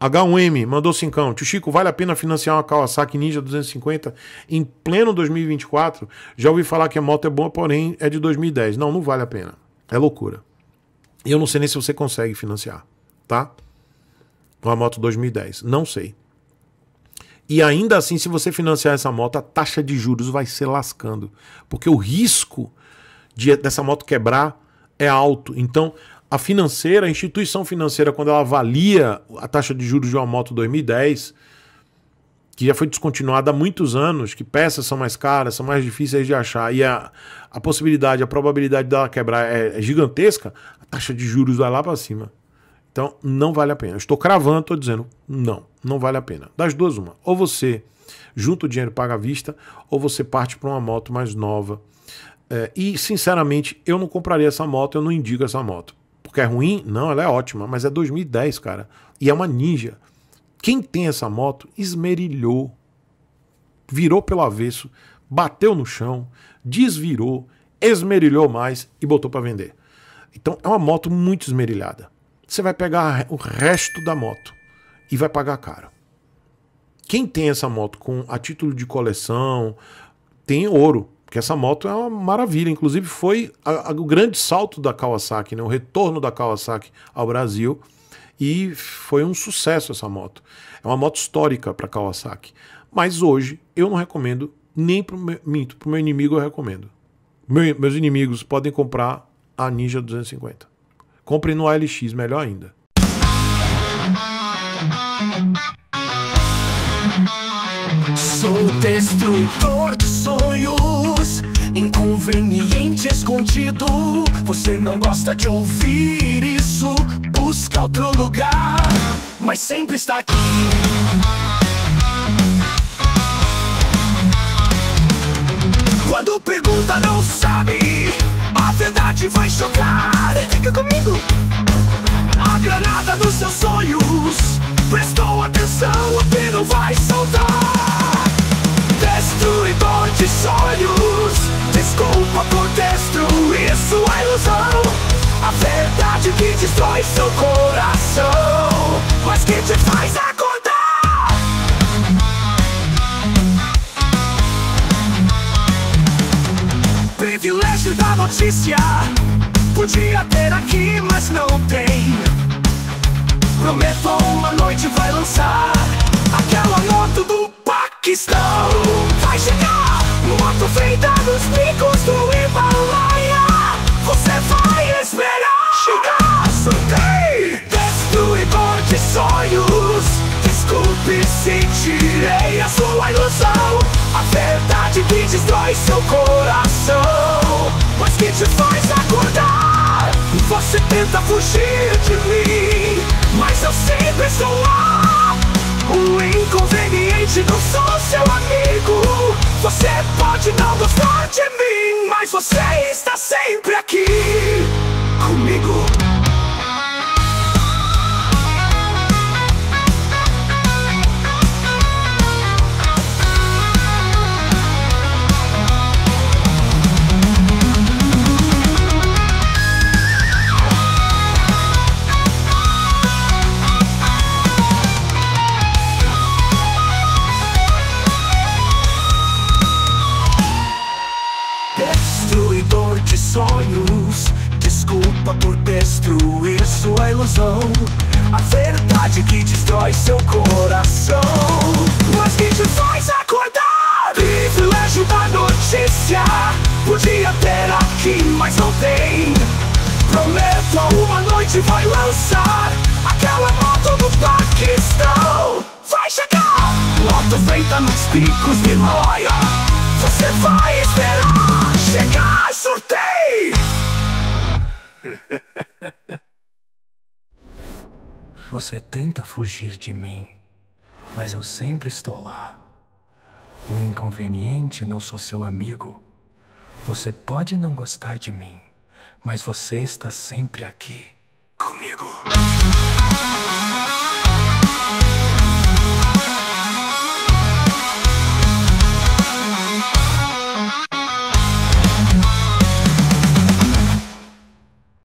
H1M mandou 5. Tio Chico, vale a pena financiar uma Kawasaki Ninja 250 em pleno 2024? Já ouvi falar que a moto é boa, porém é de 2010. Não, não vale a pena. É loucura. E eu não sei nem se você consegue financiar, tá? Uma moto 2010. Não sei. E ainda assim, se você financiar essa moto, a taxa de juros vai ser lascando. Porque o risco dessa moto quebrar é alto. Então, a financeira, a instituição financeira, quando ela avalia a taxa de juros de uma moto 2010, que já foi descontinuada há muitos anos, que peças são mais caras, são mais difíceis de achar, e a possibilidade, a probabilidade dela quebrar é gigantesca, a taxa de juros vai lá para cima. Então, não vale a pena. Eu estou cravando, estou dizendo, não vale a pena. Das duas, uma. Ou você junta o dinheiro e paga à vista, ou você parte para uma moto mais nova. E, sinceramente, eu não compraria essa moto, eu não indico essa moto. Porque é ruim? Não, ela é ótima, mas é 2010, cara. E é uma Ninja. Quem tem essa moto esmerilhou, virou pelo avesso, bateu no chão, desvirou, esmerilhou mais e botou para vender. Então é uma moto muito esmerilhada. Você vai pegar o resto da moto e vai pagar caro. Quem tem essa moto a título de coleção, tem ouro. Porque essa moto é uma maravilha. Inclusive foi o grande salto da Kawasaki, né? O retorno da Kawasaki ao Brasil. E foi um sucesso essa moto. É uma moto histórica para Kawasaki. Mas hoje eu não recomendo, nem para o meu inimigo eu recomendo. Meus inimigos podem comprar a Ninja 250. Comprem no ALX, melhor ainda. Sou destruidor de sonhos, inconveniente escondido. Você não gosta de ouvir isso, busca outro lugar, mas sempre está aqui. Quando pergunta não sabe, a verdade vai chocar. Fica comigo. A granada dos seus sonhos, prestou atenção, o pino vai soltar. Destruidor de sonhos, desculpa por destruir sua ilusão. A verdade que destrói seu coração, mas que te faz acordar. Privilégio da notícia, podia ter aqui, mas não tem. Prometo uma noite vai lançar aquela moto do Paquistão. Vai chegar, moto feita nos picos do Himalaia. Você vai esperar chegar, sorteio. Destruidor de sonhos, desculpe se tirei a sua ilusão. A verdade que destrói seu coração, mas que te faz acordar. Você tenta fugir de mim, mas eu sempre estou lá. O inconveniente, não sou seu amigo. Você pode não gostar de mim, mas você está sempre aqui comigo. Destruidor de sonhos, desculpa por destruir sua ilusão. A verdade que destrói seu coração, mas que te faz acordar. Privilégio da notícia, podia ter aqui, mas não tem. Prometo uma noite vai lançar aquela moto do Paquistão. Vai chegar, moto feita nos picos de Himalaia. Você vai esperar chegar, sorteio. Você tenta fugir de mim, mas eu sempre estou lá. O inconveniente, não sou seu amigo. Você pode não gostar de mim, mas você está sempre aqui comigo.